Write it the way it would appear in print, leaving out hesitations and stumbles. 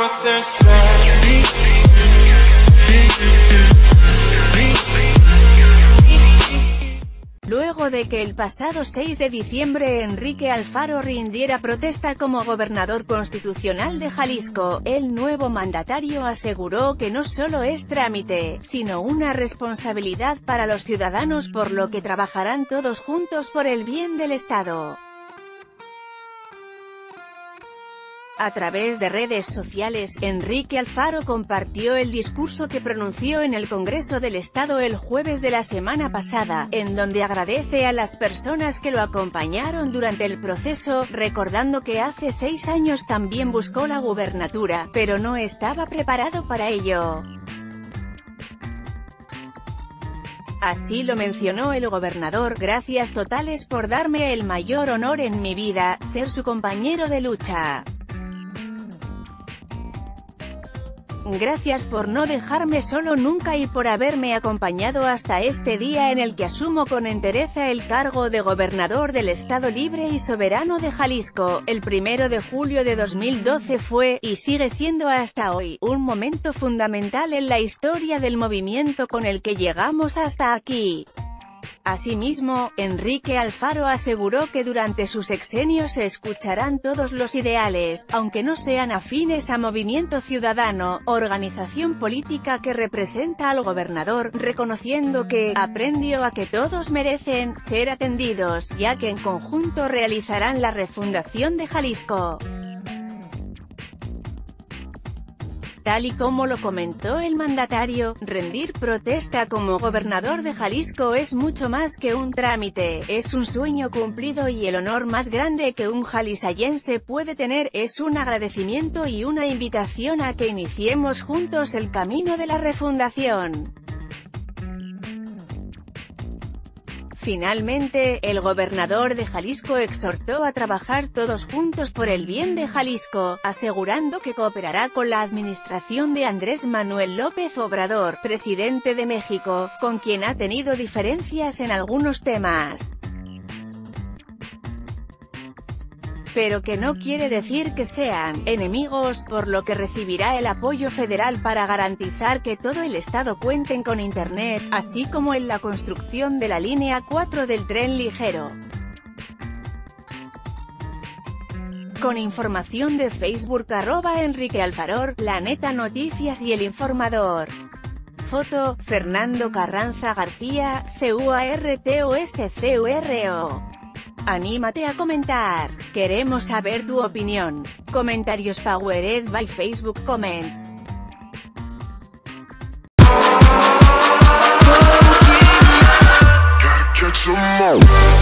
Luego de que el pasado 6 de diciembre Enrique Alfaro rindiera protesta como gobernador constitucional de Jalisco, el nuevo mandatario aseguró que no solo es trámite, sino una responsabilidad para los ciudadanos, por lo que trabajarán todos juntos por el bien del Estado. A través de redes sociales, Enrique Alfaro compartió el discurso que pronunció en el Congreso del Estado el jueves de la semana pasada, en donde agradece a las personas que lo acompañaron durante el proceso, recordando que hace 6 años también buscó la gubernatura, pero no estaba preparado para ello. Así lo mencionó el gobernador: gracias totales por darme el mayor honor en mi vida, ser su compañero de lucha. Gracias por no dejarme solo nunca y por haberme acompañado hasta este día en el que asumo con entereza el cargo de gobernador del Estado Libre y Soberano de Jalisco. El 1 de julio de 2012 fue, y sigue siendo hasta hoy, un momento fundamental en la historia del movimiento con el que llegamos hasta aquí. Asimismo, Enrique Alfaro aseguró que durante su sexenio se escucharán todos los ideales, aunque no sean afines a Movimiento Ciudadano, organización política que representa al gobernador, reconociendo que aprendió a que todos merecen ser atendidos, ya que en conjunto realizarán la refundación de Jalisco. Tal y como lo comentó el mandatario, rendir protesta como gobernador de Jalisco es mucho más que un trámite, es un sueño cumplido y el honor más grande que un jalisciense puede tener, es un agradecimiento y una invitación a que iniciemos juntos el camino de la refundación. Finalmente, el gobernador de Jalisco exhortó a trabajar todos juntos por el bien de Jalisco, asegurando que cooperará con la administración de Andrés Manuel López Obrador, presidente de México, con quien ha tenido diferencias en algunos temas. Pero que no quiere decir que sean enemigos, por lo que recibirá el apoyo federal para garantizar que todo el estado cuenten con internet, así como en la construcción de la línea 4 del tren ligero. Con información de Facebook @EnriqueAlfaro, La Neta Noticias y El Informador. Foto: Fernando Carranza García, CUARTOSCURO. Anímate a comentar, queremos saber tu opinión. Comentarios powered by Facebook Comments. Gotta catch 'em all.